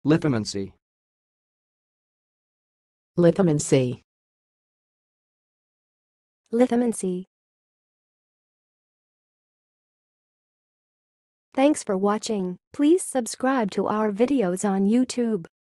Lithomancy. Lithomancy. Lithomancy. Thanks for watching. Please subscribe to our videos on YouTube.